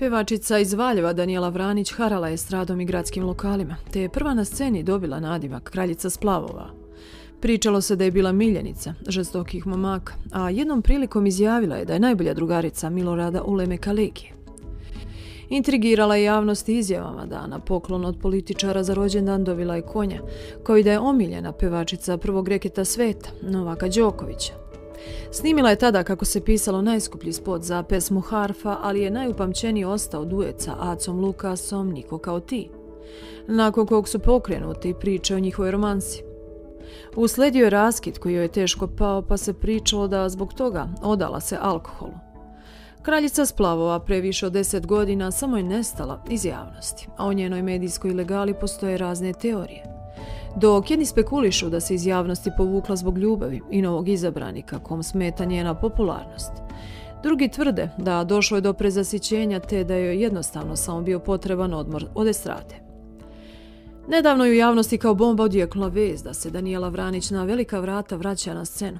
Pevačica iz Valjeva Danijela Vranić harala je estradom i gradskim lokalima, te je prva na sceni dobila nadimak Kraljica splavova. Pričalo se da je bila miljenica žestokih momaka, a jednom prilikom izjavila je da je najbolja drugarica Milorada Uleme Kalegi. Intrigirala je javnost izjavama da na poklon od političara za rođendan dobila je konja, kao i da je omiljena pevačica prvog reketa sveta, Novaka Đokovića. Snimila je tada, kako se pisalo, najskuplji spot za pesmu Harfa, ali je najupamćeniji ostao duet sa Acom Lukasom Niko kao ti, nakon kog su pokrenuti priče o njihovoj romansi. Usledio je raskid koji joj je teško pao, pa se pričalo da zbog toga odala se alkoholu. Kraljica splavova pre više od 10 godina samo je nestala iz javnosti, a o njenoj medijskoj ilegali postoje razne teorije. Dok jedni spekulišu da se iz javnosti povukla zbog ljubavi i novog izabranika kom smeta njena popularnost, drugi tvrde da došlo je do prezasićenja te da joj jednostavno samo bio potreban odmor od estrade. Nedavno je u javnosti kao bomba odjeknula vest da se Danijela Vranić na velika vrata vraća na scenu.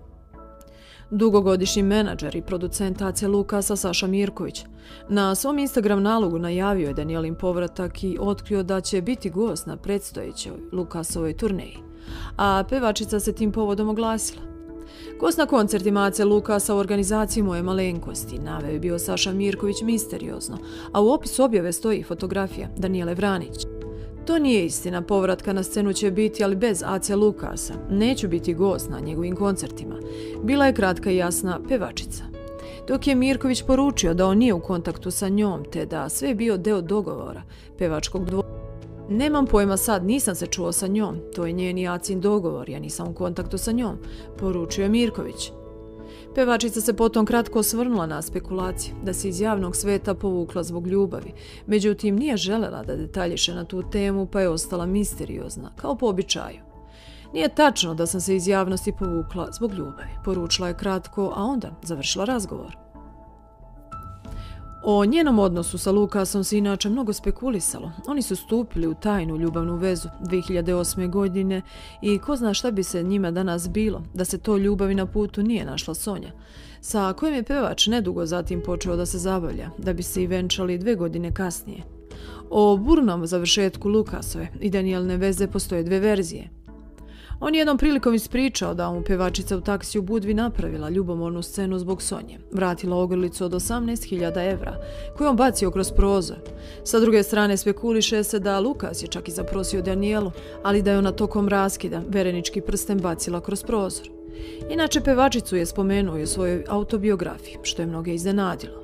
Dugogodišnji menadžer i producent Ace Lukasa Saša Mirković na svom Instagram nalogu najavio je Danijelin povratak i otkrio da će biti gost na predstojećoj Lukasovoj turneji, a pevačica se tim povodom oglasila. Gost na koncertima Ace Lukasa u organizaciji Moje malenkosti naveo je bio Saša Mirković misteriozno, a u opisu objave stoji fotografija Danijele Vranić. To nije istina, povratka na scenu će biti, ali bez Ace Lukasa. Neću biti gost na njegovim koncertima. Bila je kratka i jasna pevačica. Dok je Mirković poručio da on nije u kontaktu sa njom, te da sve je bio deo dogovora pevačkog dvora. Nemam pojma sad, nisam se čuo sa njom. To je njen i Acin dogovor, ja nisam u kontaktu sa njom, poručio je Mirković. Pevačica se potom kratko osvrnula na spekulacije da se iz javnog sveta povukla zbog ljubavi, međutim nije želela da detaljiše na tu temu pa je ostala misteriozna, kao po običaju. Nije tačno da sam se iz javnosti povukla zbog ljubavi, poručila je kratko, a onda završila razgovor. O njenom odnosu sa Lukasom se inače mnogo spekulisalo. Oni su stupili u tajnu ljubavnu vezu 2008. godine i ko zna šta bi se njima danas bilo da se to ljubavi na putu nije našla Sonja, sa kojim je pevač nedugo zatim počeo da se zabavlja, da bi se i venčali 2 godine kasnije. O burnom završetku Lukasove i Danijeline veze postoje 2 verzije. On je jednom prilikom ispričao da mu pevačica u taksiju u Budvi napravila ljubomornu scenu zbog Sonje, vratila ogrlicu od 18.000 evra, koju on bacio kroz prozor. Sa druge strane spekuliše se da Lukas je čak i zaprosio Danijelu, ali da je ona tokom raskida verenički prsten bacila kroz prozor. Inače, pevačicu je spomenuo i u svojoj autobiografiji, što je mnoge iznenadilo.